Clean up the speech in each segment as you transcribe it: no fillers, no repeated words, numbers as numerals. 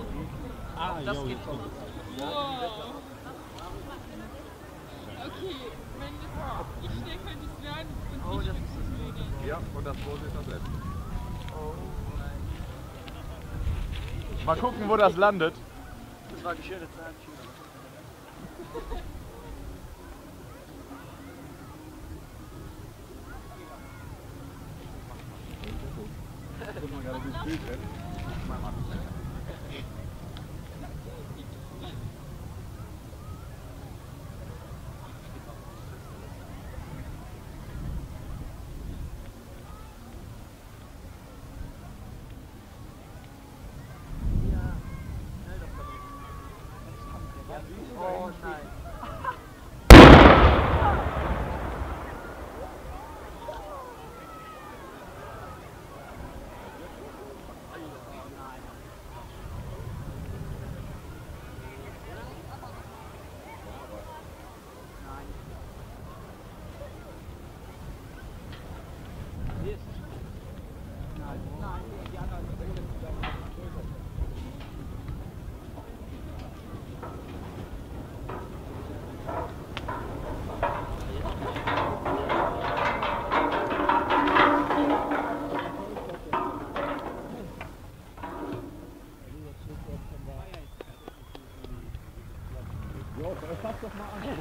Das geht schon. Wow. Okay, wenn ich schnell könnte es werden und ich bin zu wenig. Ja, und das Boot ist das letzte. Mal gucken, wo das landet. Das war eine schöne Zeit. Oh nein. Jo, fass doch mal an.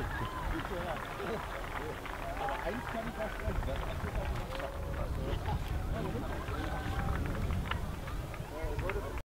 Aber eins kann ich versprechen, das hast du auch nicht.